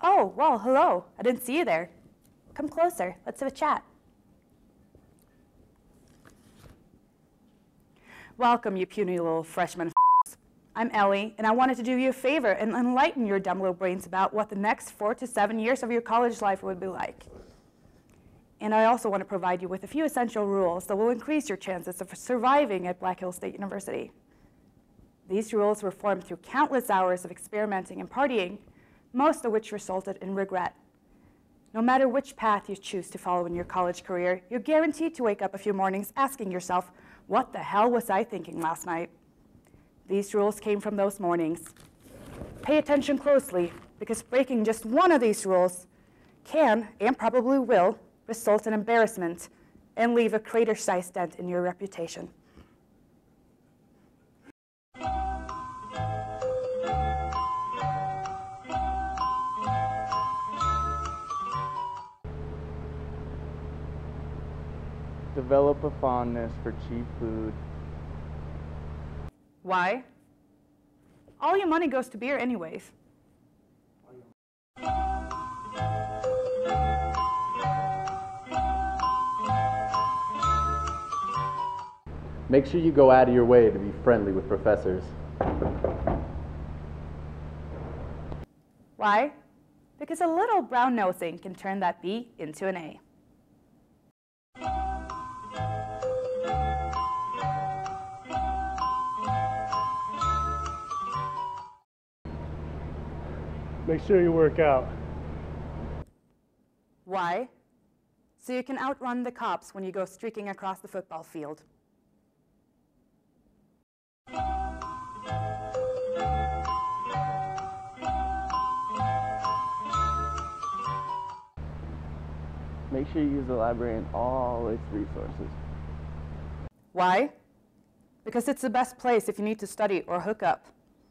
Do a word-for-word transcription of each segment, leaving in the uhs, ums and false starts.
Oh, well, hello. I didn't see you there. Come closer. Let's have a chat. Welcome, you puny little freshman f***s. I'm Ellie, and I wanted to do you a favor and enlighten your dumb little brains about what the next four to seven years of your college life would be like. And I also want to provide you with a few essential rules that will increase your chances of surviving at Black Hills State University. These rules were formed through countless hours of experimenting and partying, most of which resulted in regret. No matter which path you choose to follow in your college career, you're guaranteed to wake up a few mornings asking yourself, what the hell was I thinking last night? These rules came from those mornings. Pay attention closely, because breaking just one of these rules can, and probably will, result in embarrassment and leave a crater-sized dent in your reputation. Develop a fondness for cheap food. Why? All your money goes to beer anyways. Make sure you go out of your way to be friendly with professors. Why? Because a little brown nosing can turn that B into an A. Make sure you work out. Why? So you can outrun the cops when you go streaking across the football field. Make sure you use the library and all its resources. Why? Because it's the best place if you need to study or hook up.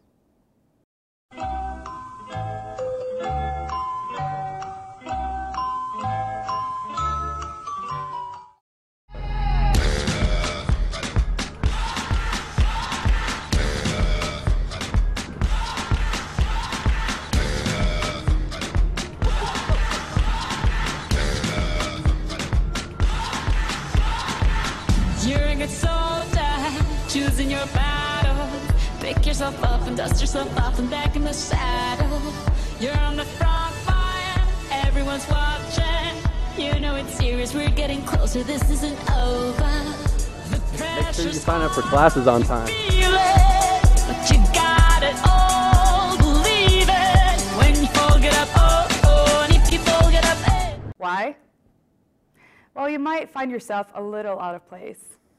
You're a good soldier, choosing your battle. Pick yourself up and dust yourself off and back in the saddle. You're on the front line, everyone's watching. You know it's serious, we're getting closer, this isn't over. The Make sure you sign up for classes on time. But you got it all, believe it. When you fall, get up, oh, oh, and if you fall, get up, hey. Why? Well, you might find yourself a little out of place.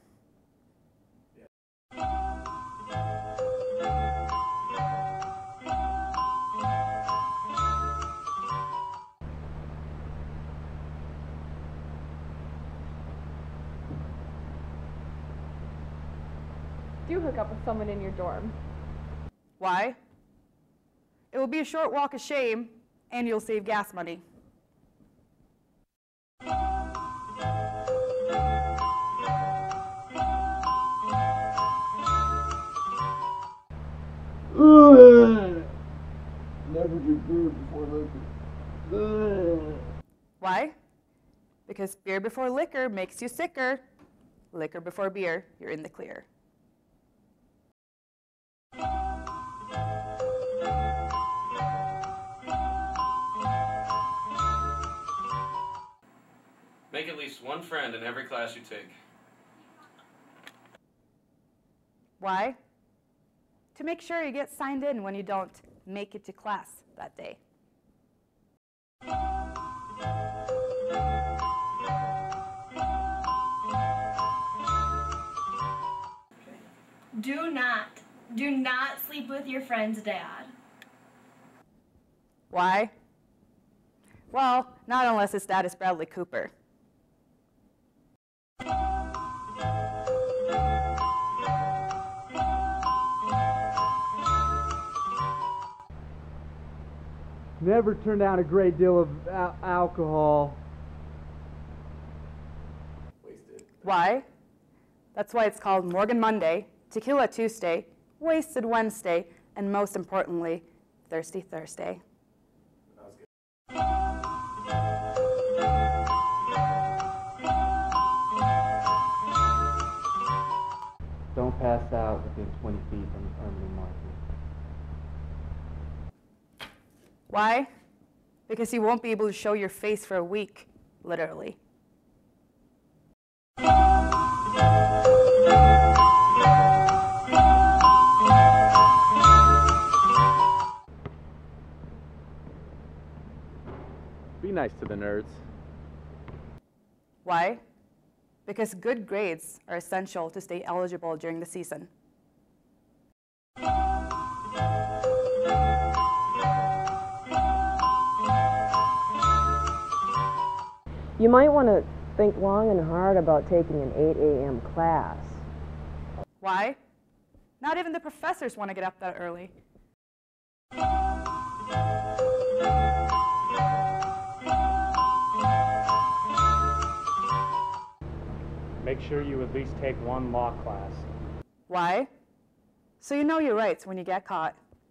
Do hook up with someone in your dorm. Why? It will be a short walk of shame, and you'll save gas money. Never drink beer before liquor. Why? Because beer before liquor makes you sicker. Liquor before beer, you're in the clear. Make at least one friend in every class you take. Why? To make sure you get signed in when you don't make it to class that day. Do not, do not sleep with your friend's dad. Why? Well, not unless his dad is Bradley Cooper. Never turn down a great deal of al alcohol. Why? That's why it's called Morgan Monday, Tequila Tuesday, Wasted Wednesday, and most importantly, Thirsty Thursday. twenty feet from the permanent marker. Why? Because you won't be able to show your face for a week, literally. Be nice to the nerds. Why? Because good grades are essential to stay eligible during the season. You might want to think long and hard about taking an eight A M class. Why? Not even the professors want to get up that early. Make sure you at least take one law class. Why? So you know your rights when you get caught.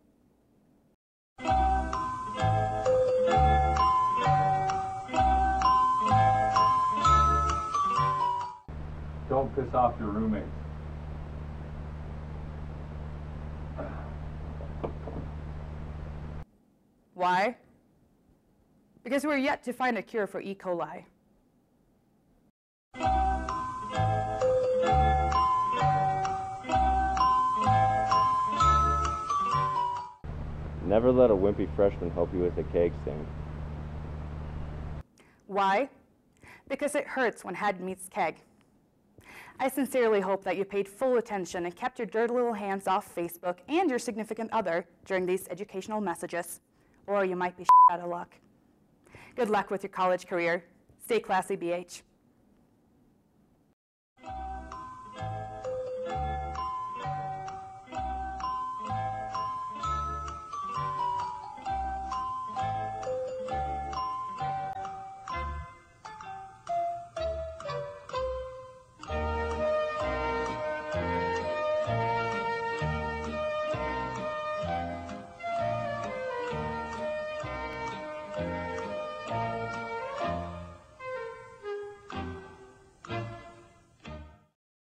Don't piss off your roommates. Why? Because we're yet to find a cure for E. coli. Never let a wimpy freshman help you with a cake stand. Why? Because it hurts when head meets keg. I sincerely hope that you paid full attention and kept your dirty little hands off Facebook and your significant other during these educational messages, or you might be out of luck. Good luck with your college career. Stay classy, B H.